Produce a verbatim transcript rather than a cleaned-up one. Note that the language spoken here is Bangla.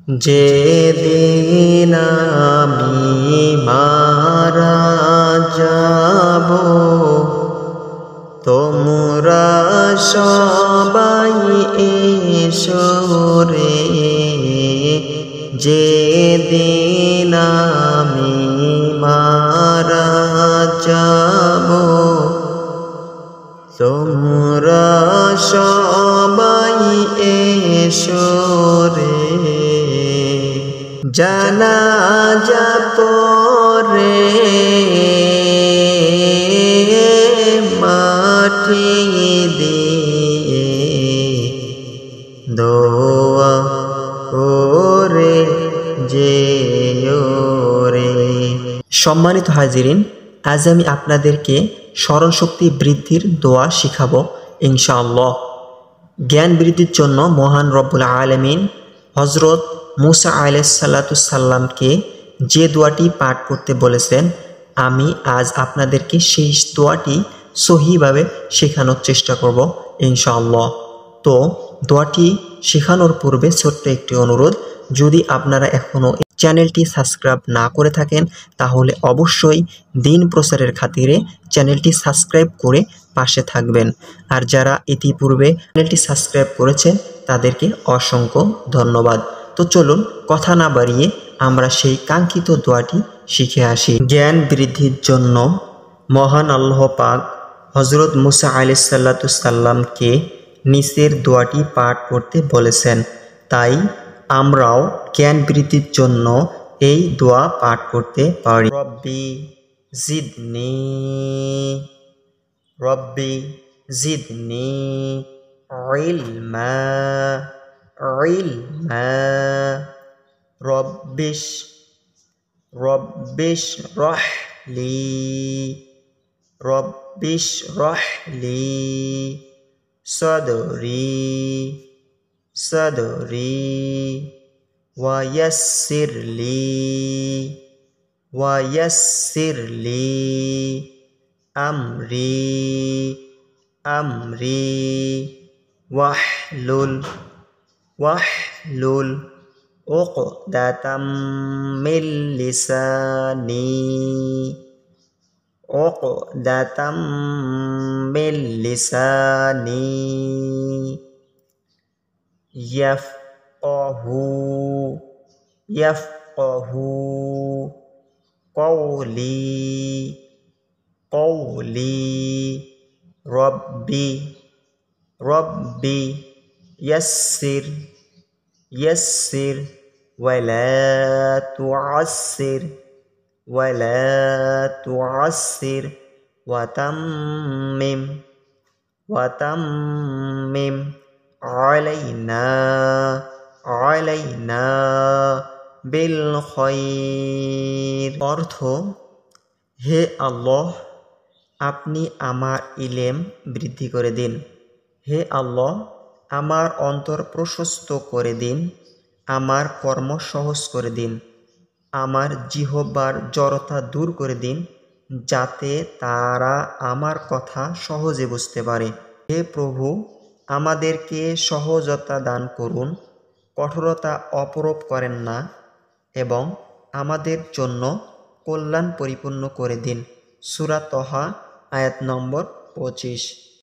যেদিন আমি মারা যাব, তোমরা সবাই এসো রে। যেদিন আমি মারা যাব, তোমরা সবাই এসো রে। জানাজা পড়ে মাটি দিয়ে দোয়া করে যেও রে। সম্মানিত হাজিরিন, আজ আমি আপনাদেরকে স্মরণশক্তি বৃদ্ধির দোয়া শিখাবো ইনশাআল্লাহ। জ্ঞান বৃদ্ধির জন্য মহান রব্বুল আলামিন হযরত মুসা আলাইহিস সালাতু সাল্লামকে যে দোয়াটি পাঠ করতে বলেছেন, আমি আজ আপনাদেরকে সেই দোয়াটি সহিভাবে শেখানোর চেষ্টা করব ইনশাআল্লাহ। তো দোয়াটি শেখানোর পূর্বে ছোট্ট একটি অনুরোধ, যদি আপনারা এখনও চ্যানেলটি সাবস্ক্রাইব না করে থাকেন তাহলে অবশ্যই দিন প্রচারের খাতিরে চ্যানেলটি সাবস্ক্রাইব করে পাশে থাকবেন। আর যারা ইতিপূর্বে চ্যানেলটি সাবস্ক্রাইব করেছেন তাদেরকে অসংখ্য ধন্যবাদ। তো চলুন কথা না বাড়িয়ে আমরা সেই কাঙ্ক্ষিত দোয়াটি শিখে আসি। জ্ঞান বৃদ্ধির জন্য মহান আল্লাহ পাক হযরত মুসা আলাইহিস সালাতু সাল্লামকে নিচের দোয়াটি পাঠ করতে বলেছেন, তাই আমরাও জ্ঞান বৃদ্ধির জন্য এই দোয়া পাঠ করতে পারি। রব্বি জিদনি রব্বি জিদনি ইলমা ইলমা রব্বিশ রব্বিশ রাহলি রব্বিশ রাহলি সদরি সদরি ওয়ায়াসসিরলি ওয়ায়াসসিরলি আমরি আমরি ওয়াহলুল ওয়াহলুল উকদাতাম মিন লিসানি উকদাতাম মিন লিসানি ইয়াফকাহু ইয়াফকাহু কওলি কওলি রব্বি রব্বি ইয়াসসির ইয়াসসির ওয়ালা তুআসসির ওয়ালা তুআসসির ওয়াতাম্মিম ওয়াতাম্মিম আলাইনা আলাইনা বিল খায়র। অর্থ, হে আল্লাহ, আপনি আমার ইলম বৃদ্ধি করে দিন। হে আল্লাহ, আমার অন্তর প্রশস্ত করে দিন, আমার কর্ম সহজ করে দিন, আমার জিহ্বার জড়তা দূর করে দিন, যাতে তারা আমার কথা সহজে বুঝতে পারে। হে প্রভু, আমাদেরকে সহজতা দান করুন, কঠোরতা অপরোপ করেন না এবং আমাদের জন্য কল্যাণ পরিপূর্ণ করে দিন। সূরা তহা আয়াত নম্বর পঁচিশ।